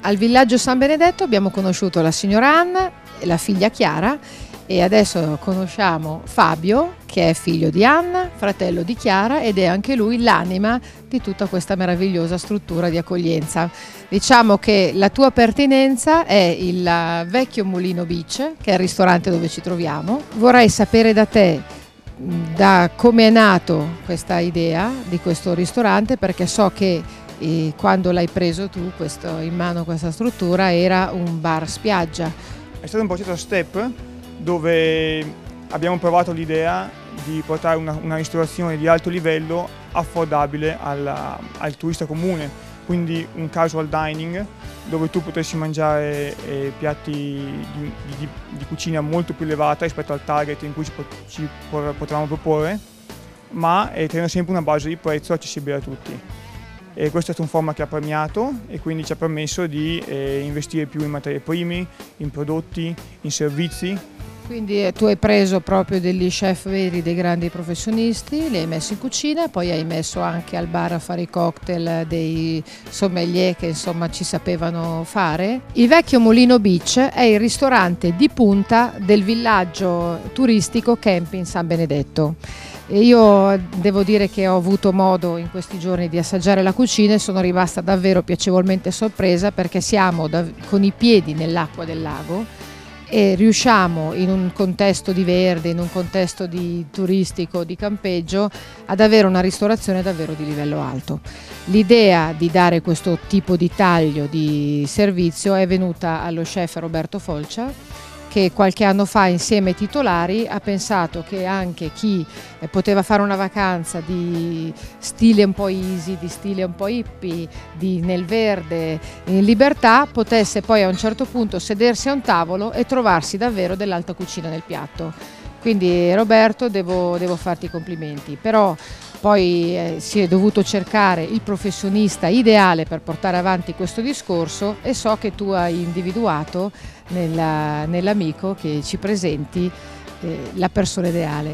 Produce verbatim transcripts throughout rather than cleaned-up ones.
Al villaggio San Benedetto abbiamo conosciuto la signora Anna e la figlia Chiara e adesso conosciamo Fabio, che è figlio di Anna, fratello di Chiara ed è anche lui l'anima di tutta questa meravigliosa struttura di accoglienza. Diciamo che la tua pertinenza è il vecchio Mulino Beach, che è il ristorante dove ci troviamo. Vorrei sapere da te da come è nato questa idea di questo ristorante, perché so che E quando l'hai preso tu questo, in mano questa struttura era un bar spiaggia. È stato un processo a step dove abbiamo provato l'idea di portare una, una ristorazione di alto livello affordabile alla, al turista comune, quindi un casual dining dove tu potessi mangiare eh, piatti di, di, di cucina molto più elevata rispetto al target in cui ci, ci potevamo proporre, ma eh, tenendo sempre una base di prezzo accessibile a tutti. E questo è stato un format che ha premiato e quindi ci ha permesso di eh, investire più in materie prime, in prodotti, in servizi. Quindi eh, tu hai preso proprio degli chef veri, dei grandi professionisti, li hai messi in cucina, poi hai messo anche al bar a fare i cocktail dei sommelier che insomma ci sapevano fare. Il vecchio Mulino Beach è il ristorante di punta del villaggio turistico Camping San Benedetto. Io devo dire che ho avuto modo in questi giorni di assaggiare la cucina e sono rimasta davvero piacevolmente sorpresa, perché siamo da, con i piedi nell'acqua del lago e riusciamo in un contesto di verde, in un contesto di turistico, di campeggio, ad avere una ristorazione davvero di livello alto. L'idea di dare questo tipo di taglio di servizio è venuta allo chef Roberto Folcia, che qualche anno fa insieme ai titolari ha pensato che anche chi poteva fare una vacanza di stile un po' easy, di stile un po' hippie, di nel verde, in libertà, potesse poi a un certo punto sedersi a un tavolo e trovarsi davvero dell'alta cucina nel piatto. Quindi Roberto, devo, devo farti i complimenti, però poi eh, si è dovuto cercare il professionista ideale per portare avanti questo discorso e so che tu hai individuato nella, nell'amico che ci presenti eh, la persona ideale.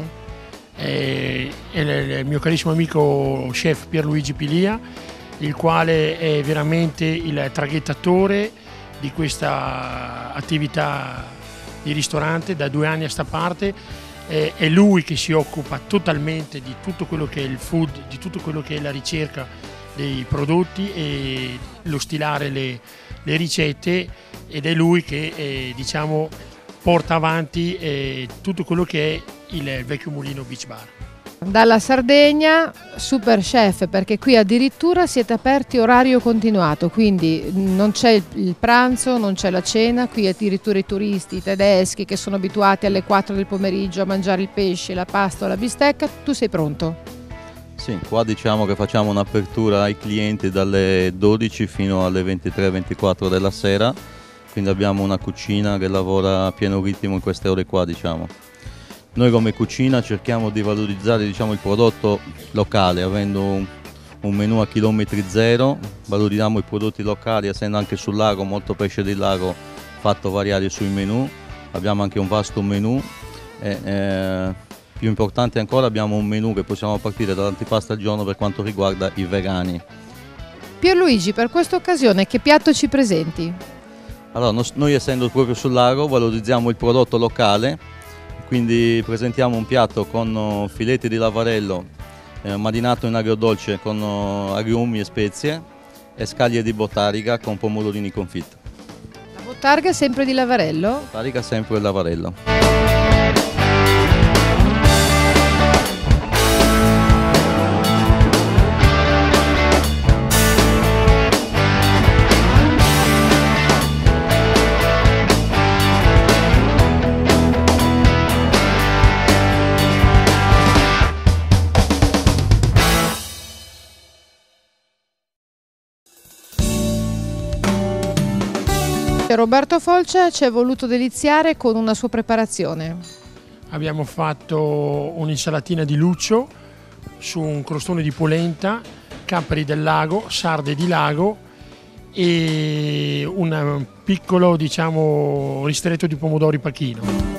È, è il mio carissimo amico chef Pierluigi Pilia, il quale è veramente il traghettatore di questa attività di ristorante da due anni a sta parte. È lui che si occupa totalmente di tutto quello che è il food, di tutto quello che è la ricerca dei prodotti e lo stilare le, le ricette, ed è lui che eh, diciamo porta avanti eh, tutto quello che è il vecchio Mulino Beach Bar. Dalla Sardegna, super chef, perché qui addirittura siete aperti orario continuato, quindi non c'è il pranzo, non c'è la cena, qui addirittura i turisti, i tedeschi che sono abituati alle quattro del pomeriggio a mangiare il pesce, la pasta o la bistecca, tu sei pronto? Sì, qua diciamo che facciamo un'apertura ai clienti dalle dodici fino alle ventitré ventiquattro della sera, quindi abbiamo una cucina che lavora a pieno ritmo in queste ore qua, diciamo. Noi come cucina cerchiamo di valorizzare, diciamo, il prodotto locale, avendo un, un menù a chilometri zero, valorizziamo i prodotti locali, essendo anche sul lago, molto pesce del lago fatto variare sui menù, abbiamo anche un vasto menù, e, eh, più importante ancora abbiamo un menù che possiamo partire dall'antipasto al giorno per quanto riguarda i vegani. Pierluigi, per questa occasione che piatto ci presenti? Allora, noi essendo proprio sul lago valorizziamo il prodotto locale, quindi presentiamo un piatto con filetti di lavarello eh, marinato in agrodolce con agrumi e spezie e scaglie di botariga con pomodorini confit. La bottarga è sempre di lavarello? Botariga sempre il lavarello. Roberto Folcia ci è voluto deliziare con una sua preparazione. Abbiamo fatto un'insalatina di luccio su un crostone di polenta, capperi del lago, sarde di lago e un piccolo, diciamo, ristretto di pomodori pachino.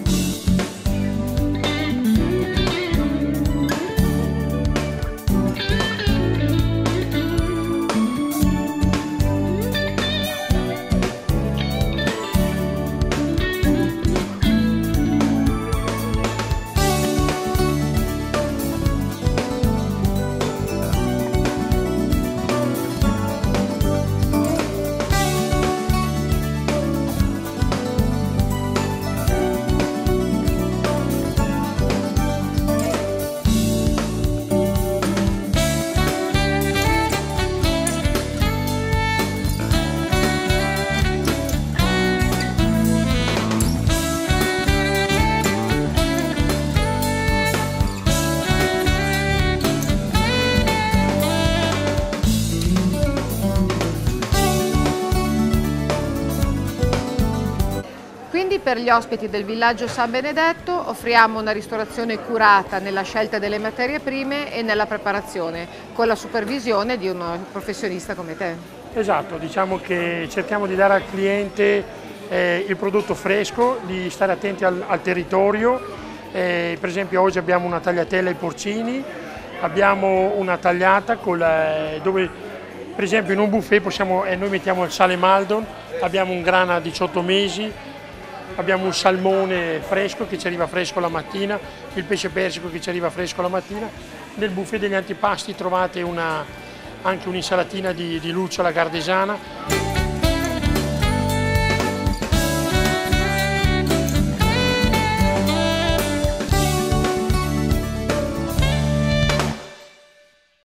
per gli ospiti del villaggio San Benedetto offriamo una ristorazione curata nella scelta delle materie prime e nella preparazione, con la supervisione di un professionista come te. Esatto, diciamo che cerchiamo di dare al cliente eh, il prodotto fresco, di stare attenti al, al territorio. Eh, per esempio oggi abbiamo una tagliatella ai porcini, abbiamo una tagliata con la, dove per esempio in un buffet possiamo, eh, noi mettiamo il sale Maldon, abbiamo un grana a diciotto mesi, abbiamo un salmone fresco che ci arriva fresco la mattina, il pesce persico che ci arriva fresco la mattina. Nel buffet degli antipasti trovate una, anche un'insalatina di, di lucciola gardesana.